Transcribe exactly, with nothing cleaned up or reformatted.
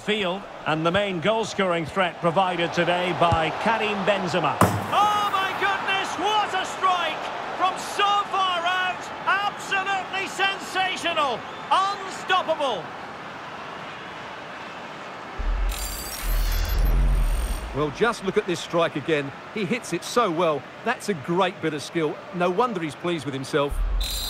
upfield. And the main goal-scoring threat provided today by Karim Benzema. Oh, my goodness, what a strike! From so far out, absolutely sensational, unstoppable. Well, just look at this strike again. He hits it so well. That's a great bit of skill. No wonder he's pleased with himself.